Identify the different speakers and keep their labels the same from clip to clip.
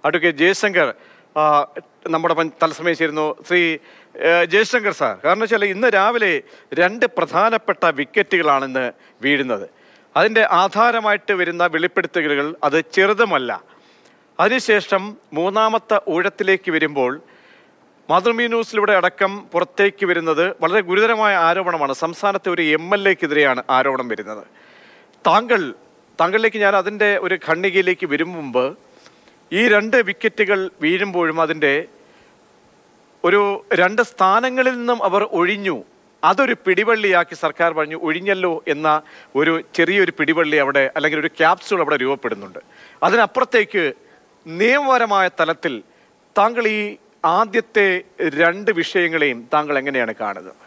Speaker 1: Advocate Jaishankar നമ്മുടെ തത്സമയം ചേരുന്നു. ശ്രീ ജയശങ്കർ സാർ, കാരണം വെച്ചാൽ ഇന്ന് രാവിലെ 2 പ്രധാനപ്പെട്ട വിക്കറ്റുകളാണ് ഇന്ന് വീഴുന്നത്. അതിൻ്റെ ആധാരമായിട്ട് വരുന്ന വെളിപ്പെടുത്തലുകൾ അത് ചെറുതുമല്ല. അതിനുശേഷം മൂന്നാമത്തെ ഊഴത്തിലേക്ക് വരുമ്പോൾ മാതൃഭൂമി ന്യൂസിലൂടെ അടക്കം പുറത്തേക്ക് വരുന്നത് വളരെ ഗുരുതരമായ ആരോപണമാണ്. സംസ്ഥാനത്തെ ഒരു MLA-ക്കെതിരെയാണ് ആരോപണം വരുന്നത്. താങ്കളിലേക്ക് ഞാൻ അതിൻ്റെ ഒരു ഖണ്ഡികയിലേക്ക് വരും മുമ്പ് ഈ 2 വിക്കറ്റുകൾ വീഴുമ്പോഴും അതിൻ്റെ ഒരു 2 സ്ഥാനങ്ങളിൽ നിന്നും അവർ ഒഴിഞ്ഞു. അതൊരു പിടിവള്ളിയാക്കി സർക്കാർ പറഞ്ഞു. ഒഴിഞ്ഞല്ലോ എന്ന ഒരു ചെറിയൊരു പിടിവള്ളി അവിടെ, അല്ലെങ്കിൽ ഒരു ക്യാപ്സ്യൂൾ അവിടെ രൂപപ്പെടുന്നുണ്ട്. അതിനപ്പുറത്തേക്ക് നിയമപരമായ തലത്തിൽ താങ്കൾ ഈ ആദ്യത്തെ 2 വിഷയങ്ങളെയും താങ്കൾ എങ്ങനെയാണ് കാണുന്നത്?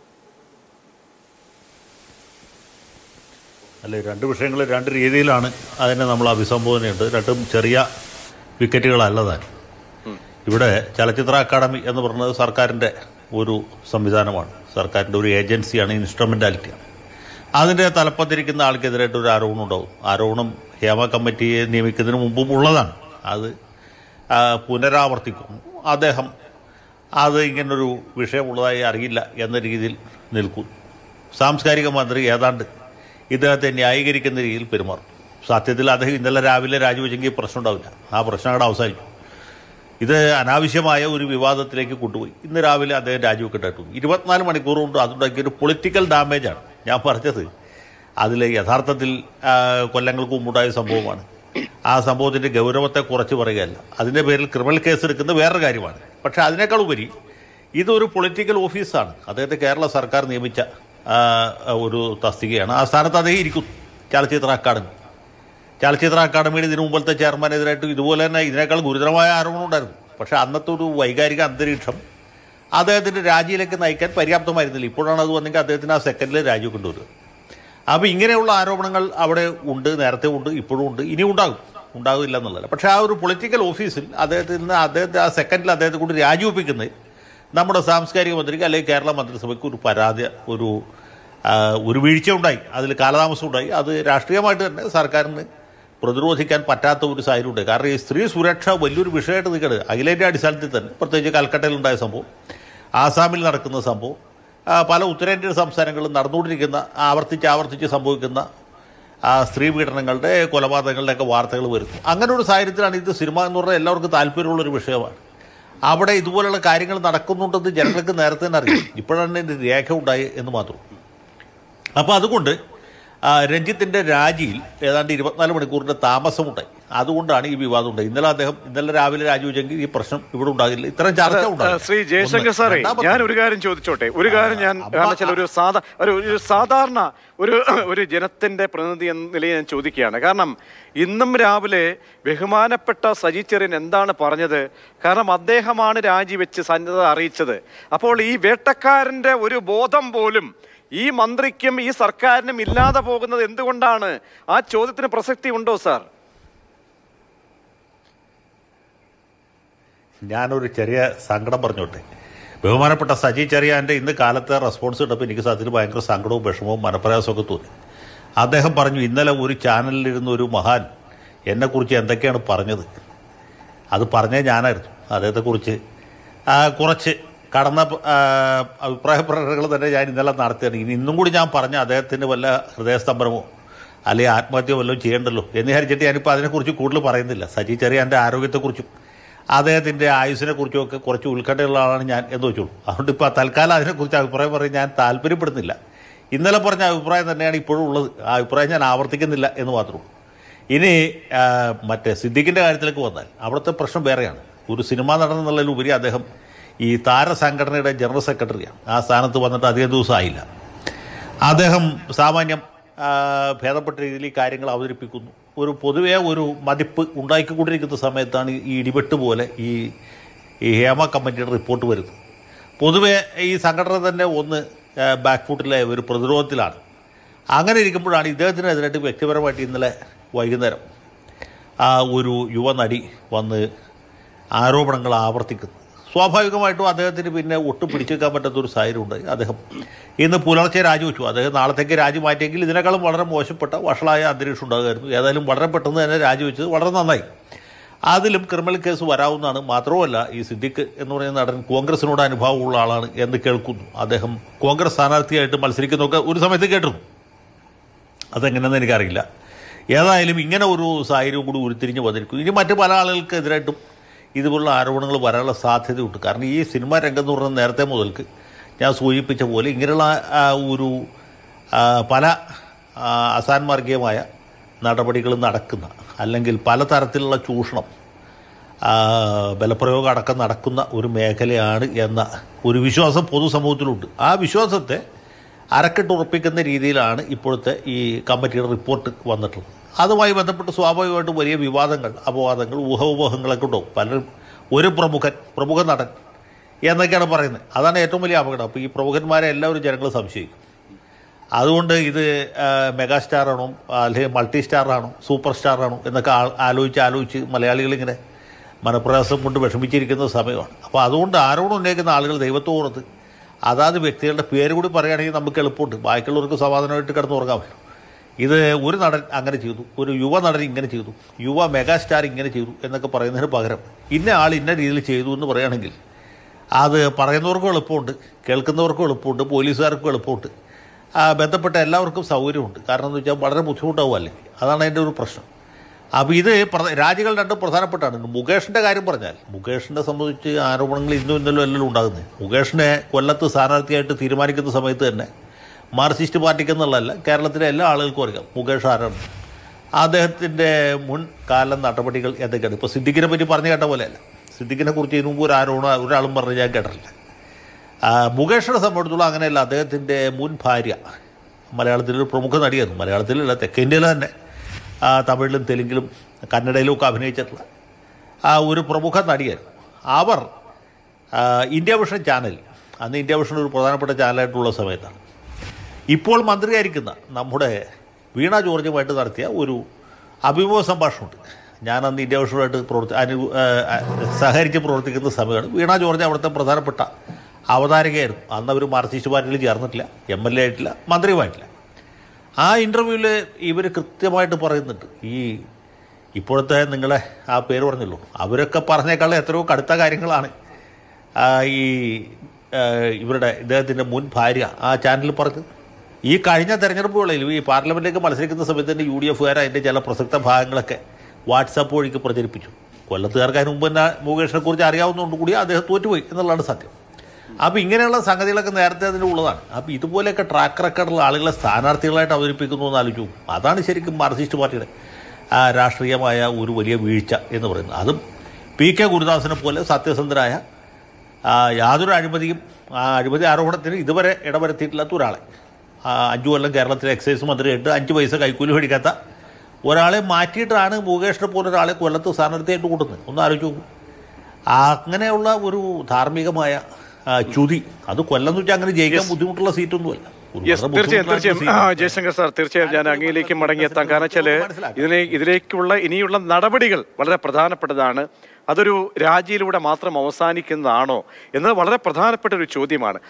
Speaker 2: അല്ലെ, 2 വിഷയങ്ങൾ 2 രീതിയിലാണ് അതിനെ നമ്മൾ അഭിസംബോധനയുണ്ട്. 2 ചെറിയ വിക്കറ്റുകളല്ലതാണ്. ഇവിടെ ചലച്ചിത്ര അക്കാദമി എന്ന് പറയുന്നത് സർക്കാരിൻ്റെ ഒരു സംവിധാനമാണ്, സർക്കാരിൻ്റെ ഒരു ഏജൻസിയാണ്, ഇൻസ്ട്രുമെൻറ്റാലിറ്റിയാണ്. അതിൻ്റെ തലപ്പത്തിരിക്കുന്ന ആൾക്കെതിരായിട്ട് ഒരു ആരോപണം ഉണ്ടാവും. ആരോപണം ഹേമ കമ്മിറ്റിയെ നിയമിക്കുന്നതിന് മുമ്പും ഉള്ളതാണ്. അത് പുനരാവർത്തിക്കുന്നു. അദ്ദേഹം അത് ഇങ്ങനൊരു വിഷയമുള്ളതായി അറിയില്ല എന്ന രീതിയിൽ നിൽക്കും. സാംസ്കാരിക മന്ത്രി ഏതാണ്ട് ഇദ്ദേഹത്തെ ന്യായീകരിക്കുന്ന രീതിയിൽ പെരുമാറും. സത്യത്തിൽ അദ്ദേഹം ഇന്നലെ രാവിലെ രാജിവെച്ചെങ്കിൽ പ്രശ്നം ഉണ്ടാവില്ല. ആ പ്രശ്നം അവിടെ അവസാനിച്ചു. ഇത് അനാവശ്യമായ ഒരു വിവാദത്തിലേക്ക് കൊണ്ടുപോയി. ഇന്ന് രാവിലെ അദ്ദേഹം രാജിവെക്കേണ്ടതായിട്ടു 24 മണിക്കൂർ കൊണ്ട് അതുണ്ടാക്കിയൊരു പൊളിറ്റിക്കൽ ഡാമേജാണ് ഞാൻ പറഞ്ഞത്. അതിൽ യഥാർത്ഥത്തിൽ കൊല്ലങ്ങൾക്ക് മുമ്പുണ്ടായ സംഭവമാണ്. ആ സംഭവത്തിൻ്റെ ഗൗരവത്തെ കുറച്ച് പറയുകയല്ല, അതിൻ്റെ പേരിൽ ക്രിമിനൽ കേസ് എടുക്കുന്ന വേറൊരു കാര്യമാണ്. പക്ഷേ അതിനേക്കാൾ ഉപരി ഇതൊരു പൊളിറ്റിക്കൽ ഓഫീസാണ്. അദ്ദേഹത്തെ കേരള സർക്കാർ നിയമിച്ച ഒരു തസ്തികയാണ്. ആ സ്ഥാനത്ത് അദ്ദേഹം ഇരിക്കുന്നു. ചലച്ചിത്ര അക്കാദമിയുടെ ഇതിനു മുമ്പത്തെ ചെയർമാനെതിരായിട്ട് ഇതുപോലെ തന്നെ ഇതിനേക്കാൾ ഗുരുതരമായ ആരോപണം ഉണ്ടായിരുന്നു. പക്ഷേ അന്നത്തെ ഒരു വൈകാരിക അന്തരീക്ഷം അദ്ദേഹത്തിൻ്റെ രാജിയിലേക്ക് നയിക്കാൻ പര്യാപ്തമായിരുന്നില്ല. ഇപ്പോഴാണ് അത് വന്നെങ്കിൽ അദ്ദേഹത്തിന് ആ സെക്കൻഡിൽ രാജി കൊണ്ടുവരിക. അപ്പോൾ ഇങ്ങനെയുള്ള ആരോപണങ്ങൾ അവിടെ ഉണ്ട്, നേരത്തെ ഉണ്ട്, ഇപ്പോഴും ഉണ്ട്, ഇനി ഉണ്ടാകില്ല എന്നുള്ളതല്ല. പക്ഷേ ആ ഒരു പൊളിറ്റിക്കൽ ഓഫീസിൽ അദ്ദേഹത്തെ ആ സെക്കൻഡിൽ അദ്ദേഹത്തെ കൊണ്ട് രാജിവെപ്പിക്കുന്നത് നമ്മുടെ സാംസ്കാരിക മന്ത്രിക്ക് അല്ലെങ്കിൽ കേരള മന്ത്രിസഭയ്ക്ക് ഒരു പരാതി, ഒരു വീഴ്ച ഉണ്ടായി, അതിൽ കാലതാമസം ഉണ്ടായി. അത് രാഷ്ട്രീയമായിട്ട് തന്നെ സർക്കാരിന് പ്രതിരോധിക്കാൻ പറ്റാത്ത ഒരു സാഹചര്യമുണ്ട്. കാരണം ഈ സ്ത്രീ സുരക്ഷ വലിയൊരു വിഷയമായിട്ട് നിൽക്കുന്നത് അഖിലേന്ത്യാ അടിസ്ഥാനത്തിൽ തന്നെ, പ്രത്യേകിച്ച് കൽക്കട്ടയിലുണ്ടായ സംഭവം, ആസാമിൽ നടക്കുന്ന സംഭവം, പല ഉത്തരേന്ത്യൻ സംസ്ഥാനങ്ങളിൽ നടന്നുകൊണ്ടിരിക്കുന്ന ആവർത്തിച്ച് സംഭവിക്കുന്ന സ്ത്രീ പീഡനങ്ങളുടെ, കൊലപാതകങ്ങളുടെയൊക്കെ വാർത്തകൾ വരുന്നു. അങ്ങനെ ഒരു സാഹചര്യത്തിലാണ് ഇത് സിനിമ എന്ന് പറഞ്ഞാൽ എല്ലാവർക്കും താല്പര്യമുള്ളൊരു വിഷയമാണ്. അവിടെ ഇതുപോലുള്ള കാര്യങ്ങൾ നടക്കുന്നുണ്ടെന്ന് ജനങ്ങൾക്ക് നേരത്തെ തന്നെ അറിയാം. ഇപ്പോഴാണ് ഇതിൻ്റെ രേഖ ഉണ്ടായി എന്ന് മാത്രം. അപ്പോൾ അതുകൊണ്ട് രഞ്ജിത്തിൻ്റെ രാജിയിൽ ഏതാണ്ട് 24 മണിക്കൂറിൻ്റെ താമസമുണ്ടായി. അതുകൊണ്ടാണ് ഈ വിവാദം ഉണ്ടായി. ഇന്നലെ രാവിലെ രാജിവെച്ചെങ്കിൽ ഈ പ്രശ്നം ഇവിടെ ഉണ്ടാകില്ല, ഇത്തരം ചർച്ച ഉണ്ടാകില്ല.
Speaker 1: ശ്രീ ജയശങ്കർ സാറേ, ഞാൻ ഒരു കാര്യം ചോദിച്ചോട്ടെ. ഒരു കാര്യം ഞാൻ ഒരു സാധാരണ ഒരു ജനത്തിന്റെ പ്രതിനിധി എന്ന നിലയിൽ ഞാൻ ചോദിക്കുകയാണ്. കാരണം ഇന്നും രാവിലെ ബഹുമാനപ്പെട്ട സജി ചെറിയൻ എന്താണ് പറഞ്ഞത്? കാരണം അദ്ദേഹമാണ് രാജിവെച്ച് സന്നദ്ധത അറിയിച്ചത്. അപ്പോൾ ഈ വേട്ടക്കാരന്റെ ഒരു ബോധം പോലും ഈ മന്ത്രിക്കും ഈ സർക്കാരിനും ഇല്ലാതെ പോകുന്നത് എന്തുകൊണ്ടാണ്? ആ ചോദ്യത്തിന് പ്രസക്തി ഉണ്ടോ സാർ?
Speaker 2: ഞാനൊരു ചെറിയ സങ്കടം പറഞ്ഞോട്ടെ. ബഹുമാനപ്പെട്ട സജി ചെറിയാൻ്റെ ഇന്ന് കാലത്തെ റെസ്പോൺസ് ഇട്ടപ്പോൾ എനിക്ക് സത്യത്തിൽ ഭയങ്കര സങ്കടവും വിഷമവും മനപ്രയാസമൊക്കെ തോന്നി. അദ്ദേഹം പറഞ്ഞു, ഇന്നലെ ഒരു ചാനലിലിരുന്ന ഒരു മഹാൻ എന്നെക്കുറിച്ച് എന്തൊക്കെയാണ് പറഞ്ഞത്. അത് പറഞ്ഞേ ഞാനായിരുന്നു. അദ്ദേഹത്തെക്കുറിച്ച് കുറച്ച് കടന്ന അഭിപ്രായ പ്രകടനങ്ങൾ തന്നെ ഞാൻ ഇന്നലെ നടത്തിയാണ്. ഇന്നും കൂടി ഞാൻ പറഞ്ഞ അദ്ദേഹത്തിന് വല്ല ഹൃദയസ്തംഭനമോ അല്ലെങ്കിൽ ആത്മഹത്യ വല്ലതും ചെയ്യണ്ടല്ലോ എന്ന് വിചാരിച്ചിട്ട് ഞാനിപ്പോൾ അതിനെക്കുറിച്ച് കൂടുതൽ പറയുന്നില്ല. സജി ചെറിയാൻ്റെ ആരോഗ്യത്തെക്കുറിച്ചും അദ്ദേഹത്തിൻ്റെ ആയുസ്സിനെ കുറിച്ചുമൊക്കെ കുറച്ച് ഉത്കണ്ഠയുള്ള ആളാണ് ഞാൻ എന്ന് വെച്ചോളൂ. അതുകൊണ്ട് ഇപ്പോൾ തൽക്കാലം അതിനെക്കുറിച്ച് അഭിപ്രായം പറയാൻ ഞാൻ താല്പര്യപ്പെടുന്നില്ല. ഇന്നലെ പറഞ്ഞ അഭിപ്രായം തന്നെയാണ് ഇപ്പോഴും ഉള്ളത്. ആ അഭിപ്രായം ഞാൻ ആവർത്തിക്കുന്നില്ല എന്ന് മാത്രമേ ഉള്ളൂ. ഇനി മറ്റേ സിദ്ദിഖിൻ്റെ കാര്യത്തിലേക്ക് വന്നാൽ അവിടുത്തെ പ്രശ്നം വേറെയാണ്. ഒരു സിനിമാ നടൻ എന്നുള്ളതിലുപരി അദ്ദേഹം ഈ താരസംഘടനയുടെ ജനറൽ സെക്രട്ടറിയാണ്. ആ സ്ഥാനത്ത് വന്നിട്ട് അധികം ദിവസം ആയില്ല. അദ്ദേഹം സാമാന്യം ഭേദപ്പെട്ട രീതിയിൽ ഈ കാര്യങ്ങൾ അവതരിപ്പിക്കുന്നു. പൊതുവേ ഒരു മതിപ്പ് ഉണ്ടാക്കിക്കൊണ്ടിരിക്കുന്ന സമയത്താണ് ഈ ഇടിവെട്ട് പോലെ ഈ ഹേമ കമ്മിറ്റിയുടെ റിപ്പോർട്ട് വരുന്നത്. പൊതുവേ ഈ സംഘടന തന്നെ ഒന്ന് ബാക്ക് ഫുട്ടിലെ ഒരു പ്രതിരോധത്തിലാണ്. അങ്ങനെ ഇരിക്കുമ്പോഴാണ് ഇദ്ദേഹത്തിനെതിരായിട്ട് വ്യക്തിപരമായിട്ട് ഇന്നലെ വൈകുന്നേരം ഒരു യുവനടി വന്ന് ആരോപണങ്ങൾ ആവർത്തിക്കുന്നു. സ്വാഭാവികമായിട്ടും അദ്ദേഹത്തിന് പിന്നെ ഒട്ടും പിടിച്ചു വെക്കാൻ പറ്റാത്തൊരു സാഹചര്യം ഉണ്ടായി. അദ്ദേഹം ഇന്ന് പുലർച്ചെ രാജിവെച്ചു. അദ്ദേഹം നാളത്തേക്ക് രാജി മാറ്റിയെങ്കിൽ ഇതിനേക്കാളും വളരെ മോശപ്പെട്ട വഷളായ അന്തരീക്ഷം ഉണ്ടാകുമായിരുന്നു. ഏതായാലും വളരെ പെട്ടെന്ന് തന്നെ രാജിവെച്ചത് വളരെ നന്നായി. അതിലും ക്രിമിനൽ കേസ് വരാവുന്നതാണ്. മാത്രമല്ല ഈ സിദ്ദിഖ് എന്ന് പറയുന്ന നടൻ കോൺഗ്രസിനോട് അനുഭവമുള്ള ആളാണ് എന്ന് കേൾക്കുന്നു. അദ്ദേഹം കോൺഗ്രസ് സ്ഥാനാർത്ഥിയായിട്ട് മത്സരിക്കുന്നതൊക്കെ ഒരു സമയത്ത് കേട്ടിരുന്നു. അതെങ്ങനെയെന്ന് എനിക്കറിയില്ല. ഏതായാലും ഇങ്ങനെ ഒരു സാഹചര്യം കൂടി ഉരുത്തിരിഞ്ഞ് വന്നിരിക്കും. ഇനി മറ്റ് പല ആളുകൾക്കെതിരായിട്ടും ഇതുപോലുള്ള ആരോപണങ്ങൾ വരാനുള്ള സാധ്യതയുണ്ട്. കാരണം ഈ സിനിമാ രംഗം എന്ന് പറയുന്നത് നേരത്തെ മുതൽക്ക് ഞാൻ സൂചിപ്പിച്ച പോലെ ഇങ്ങനെയുള്ള ഒരു പല അസാൻമാർഗീയമായ നടപടികൾ നടക്കുന്ന, അല്ലെങ്കിൽ പലതരത്തിലുള്ള ചൂഷണം, ബലപ്രയോഗം അടക്കം നടക്കുന്ന ഒരു മേഖലയാണ് എന്ന ഒരു വിശ്വാസം പൊതുസമൂഹത്തിലുണ്ട്. ആ വിശ്വാസത്തെ അരക്കെട്ടുറപ്പിക്കുന്ന രീതിയിലാണ് ഇപ്പോഴത്തെ ഈ കമ്മിറ്റിയുടെ റിപ്പോർട്ട് വന്നിട്ടുള്ളത്. അതുമായി ബന്ധപ്പെട്ട് സ്വാഭാവികമായിട്ടും വലിയ വിവാദങ്ങൾ, അപവാദങ്ങൾ, ഊഹാപോഹങ്ങളൊക്കെ ഉണ്ടാവും. പലരും ഒരു പ്രമുഖ നടൻ എന്നൊക്കെയാണ് പറയുന്നത്. അതാണ് ഏറ്റവും വലിയ അപകടം. അപ്പോൾ ഈ പ്രമുഖന്മാരെ എല്ലാവരും ജനങ്ങൾ സംശയിക്കും. അതുകൊണ്ട് ഇത് മെഗാസ്റ്റാറാണോ അല്ലെങ്കിൽ മൾട്ടി സ്റ്റാറാണോ സൂപ്പർ സ്റ്റാറാണോ എന്നൊക്കെ ആലോചിച്ച് മലയാളികളിങ്ങനെ മനപ്രയാസം കൊണ്ട് വിഷമിച്ചിരിക്കുന്ന സമയമാണ്. അപ്പോൾ അതുകൊണ്ട് ആരോടും ഉന്നയിക്കുന്ന ആളുകൾ ദൈവത്തോർത്ത് അതാത് വ്യക്തികളുടെ പേര് കൂടി പറയുകയാണെങ്കിൽ നമുക്ക് എളുപ്പമുണ്ട്. ബാക്കിയുള്ളവർക്ക് സമാധാനമായിട്ട് കിടന്നുറങ്ങാമല്ലോ. ഇത് ഒരു നടൻ അങ്ങനെ ചെയ്തു, ഒരു യുവ നടൻ ഇങ്ങനെ ചെയ്തു, യുവ മെഗാസ്റ്റാർ ഇങ്ങനെ ചെയ്തു എന്നൊക്കെ പറയുന്നതിന് പകരം ഇന്ന ആൾ ഇന്ന രീതിയിൽ ചെയ്തു എന്ന് പറയുകയാണെങ്കിൽ അത് പറയുന്നവർക്കും എളുപ്പമുണ്ട്, കേൾക്കുന്നവർക്കും എളുപ്പമുണ്ട്, പോലീസുകാർക്കും എളുപ്പമുണ്ട്, ബന്ധപ്പെട്ട എല്ലാവർക്കും സൗകര്യമുണ്ട്. കാരണം എന്ന് വെച്ചാൽ വളരെ ബുദ്ധിമുട്ടാവും അല്ലെങ്കിൽ. അതാണ് അതിൻ്റെ ഒരു പ്രശ്നം. അപ്പോൾ ഇത് രാജികൾ രണ്ടും പ്രധാനപ്പെട്ടാണ്. മുകേഷിൻ്റെ കാര്യം പറഞ്ഞാൽ, മുകേഷിനെ സംബന്ധിച്ച് ആരോപണങ്ങൾ ഇന്നും ഇന്നലും എല്ലാം ഉണ്ടാകുന്നത്. മുകേഷിനെ കൊല്ലത്ത് സ്ഥാനാർത്ഥിയായിട്ട് തീരുമാനിക്കുന്ന സമയത്ത് തന്നെ മാർക്സിസ്റ്റ് പാർട്ടിക്ക് എന്നുള്ളതല്ല, കേരളത്തിലെ എല്ലാ ആളുകൾക്കും അറിയാം മുകേഷ് ആരാണ്, അദ്ദേഹത്തിൻ്റെ മുൻകാല നടപടികൾ എന്തൊക്കെയാണ്. ഇപ്പോൾ സിദ്ദിഖിനെ പറ്റി പറഞ്ഞു കേട്ട പോലെയല്ല. സിദ്ദിഖിനെ കുറിച്ച് ഇതിനു മുമ്പ് ഒരാളും പറഞ്ഞ് ഞാൻ കേട്ടിട്ടില്ല. മുകേഷിനെ സംബന്ധിച്ചുള്ള അങ്ങനെയല്ല. അദ്ദേഹത്തിൻ്റെ മുൻ ഭാര്യ മലയാളത്തിലൊരു പ്രമുഖ നടിയായിരുന്നു. മലയാളത്തിലല്ല, തെക്കേന്ത്യയിൽ തന്നെ തമിഴിലും തെലുങ്കിലും കന്നഡയിലും ഒക്കെ അഭിനയിച്ചിട്ടുള്ള ഒരു പ്രമുഖ നടിയായിരുന്നു. അവർ ഇന്ത്യ വിഷൻ ചാനൽ, അന്ന് ഇന്ത്യ വിഷൻ ഒരു പ്രധാനപ്പെട്ട ചാനലായിട്ടുള്ള സമയത്താണ് ഇപ്പോൾ മന്ത്രിയായിരിക്കുന്ന നമ്മുടെ വീണ ജോർജുമായിട്ട് നടത്തിയ ഒരു അഭിമുഖ സംഭാഷണമുണ്ട്. ഞാനന്ന് ഇന്ത്യ വിഷനുമായിട്ട് സഹകരിച്ച് പ്രവർത്തിക്കുന്ന സമയമാണ്. വീണ ജോർജ് അവിടുത്തെ പ്രധാനപ്പെട്ട അവതാരകയായിരുന്നു. അന്ന് അവർ മാർക്സിസ്റ്റ് പാർട്ടിയിൽ ചേർന്നിട്ടില്ല, MLA ആയിട്ടില്ല, മന്ത്രിയുമായിട്ടില്ല. ആ ഇൻ്റർവ്യൂവിൽ ഇവർ കൃത്യമായിട്ട് പറയുന്നുണ്ട്, ഈ ഇപ്പോഴത്തെ നിങ്ങളെ ആ പേര് പറഞ്ഞല്ലോ, അവരൊക്കെ പറഞ്ഞേക്കാളും എത്രയോ കടുത്ത കാര്യങ്ങളാണ് ഈ ഇദ്ദേഹത്തിൻ്റെ മുൻ ഭാര്യ ആ ചാനലിൽ പറഞ്ഞത്. ഈ കഴിഞ്ഞ തെരഞ്ഞെടുപ്പ് വേളയിൽ ഈ പാർലമെൻറ്റിലേക്ക് മത്സരിക്കുന്ന സമയത്ത് തന്നെ UDF-കാർ അതിൻ്റെ ചില പ്രസക്ത ഭാഗങ്ങളൊക്കെ വാട്സാപ്പ് വഴിക്ക് പ്രചരിപ്പിച്ചു. കൊല്ലത്തുകാർക്ക് അതിന് മുമ്പ് തന്നെ മുകേഷിനെ കുറിച്ച് അറിയാവുന്നതുകൊണ്ട് കൂടി അദ്ദേഹം തോറ്റുപോയി എന്നുള്ളതാണ് സത്യം. അപ്പോൾ ഇങ്ങനെയുള്ള സംഗതികളൊക്കെ നേരത്തെ അതിനുള്ളതാണ്. അപ്പോൾ ഇതുപോലെയൊക്കെ ട്രാക്ക് റെക്കോർഡുള്ള ആളുകളെ സ്ഥാനാർത്ഥികളായിട്ട് അവതരിപ്പിക്കുന്നു എന്ന് ആലോചിച്ചു. അതാണ് ശരിക്കും മാർക്സിസ്റ്റ് പാർട്ടിയുടെ രാഷ്ട്രീയമായ ഒരു വലിയ വീഴ്ച എന്ന് പറയുന്നത്. അതും PK ഗുരുദാസിനെ പോലെ സത്യസന്ധരായ യാതൊരു അഴിമതി ആരോപണത്തിന് ഇതുവരെ ഇടവരുത്തിയിട്ടില്ലാത്ത ഒരാളെ, 5 കൊല്ലം കേരളത്തിലെ എക്സൈസ് മന്ത്രിയായിട്ട് 5 പൈസ കൈക്കൂലി മേടിക്കാത്ത ഒരാളെ മാറ്റിയിട്ടാണ് മുകേഷിനെ പോലെ ഒരാളെ കൊല്ലത്ത് സ്ഥാനാർത്ഥിയായിട്ട് കൂട്ടുന്നത്. ഒന്ന് ആലോചിച്ച് നോക്കും. അങ്ങനെയുള്ള ഒരു ധാർമ്മികമായ ചുതി, അത് കൊല്ലം എന്ന് വെച്ചാൽ അങ്ങനെ ജയിക്കാൻ ബുദ്ധിമുട്ടുള്ള സീറ്റൊന്നുമല്ല.
Speaker 1: തീർച്ചയായും ജയശങ്കർ സാർ, തീർച്ചയായും ഞാൻ അങ്ങയിലേക്ക് മടങ്ങിയെത്താം. കാരണം വെച്ചാൽ ഇതിലേക്കുള്ള ഇനിയുള്ള നടപടികൾ വളരെ പ്രധാനപ്പെട്ടതാണ്. അതൊരു രാജിയിലൂടെ മാത്രം അവസാനിക്കുന്നതാണോ എന്നത് വളരെ പ്രധാനപ്പെട്ട ഒരു ചോദ്യമാണ്.